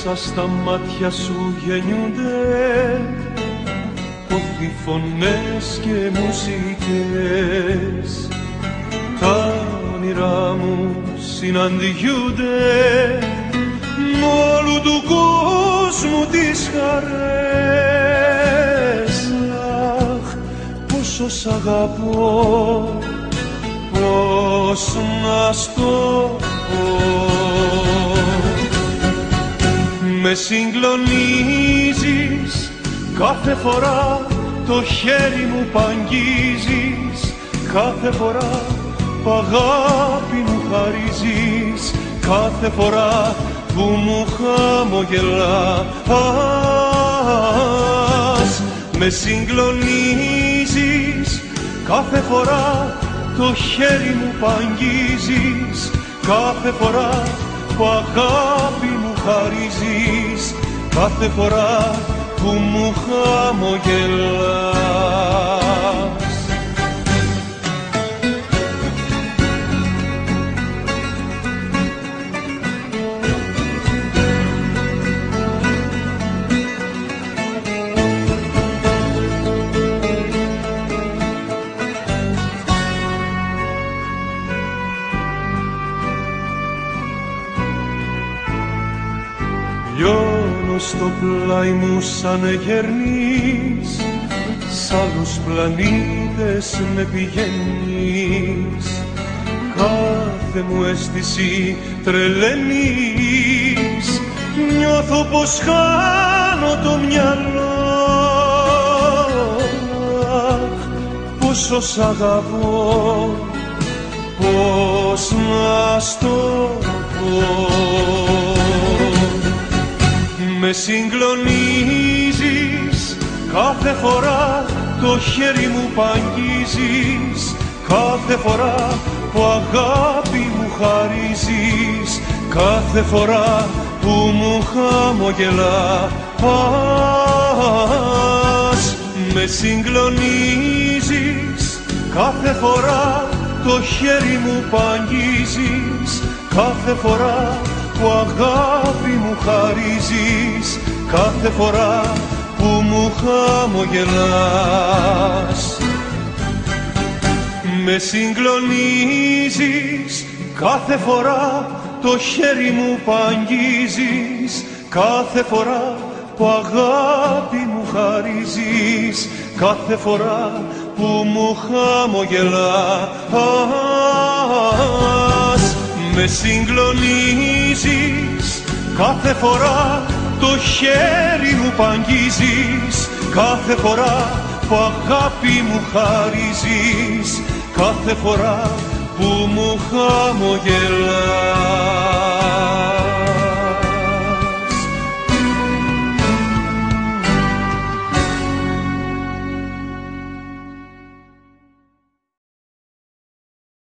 μέσα στα μάτια σου γεννιούνται πόθη φωνές και μουσικές. Τα όνειρά μου συναντιούνται μ' όλου του κόσμου τις χαρές. Αχ, πόσο σ' αγαπώ, πώς να στο πω. Με συγκλονίζεις κάθε φορά, το χέρι μου π' αγγίζεις κάθε φορά που αγάπη μου χαρίζεις, κάθε φορά που μου χαμογελάς. Με συγκλονίζεις κάθε φορά, το χέρι μου π' αγγίζεις κάθε φορά που αγάπη μου χαρίζεις, κάθε φορά που μου χαμογελάς. Λιώνω στο πλάι μου σαν γερνής, σ' άλλους πλανήτες με πηγαίνεις. Κάθε μου αίσθηση τρελαίνεις, νιώθω πως χάνω το μυαλό. Αχ, πόσο σ' αγαπώ, πώς να στο πω. Με συγκλονίζεις κάθε φορά, το χέρι μου π' αγγίζεις κάθε φορά που αγάπη μου χαρίζεις, κάθε φορά που μου χαμογελάς. Με συγκλονίζεις κάθε φορά, το χέρι μου π' αγγίζεις κάθε φορά που αγάπη μου χαρίζεις, κάθε φορά που μου χαμογελάς. Με συγκλονίζεις κάθε φορά, το χέρι μου π' αγγίζεις κάθε φορά που αγάπη μου χαρίζεις, κάθε φορά που μου χαμογελάς. Με συγκλονίζεις κάθε φορά, το χέρι μου π' αγγίζεις κάθε φορά που αγάπη μου χαρίζεις, κάθε φορά που μου χαμογελάς.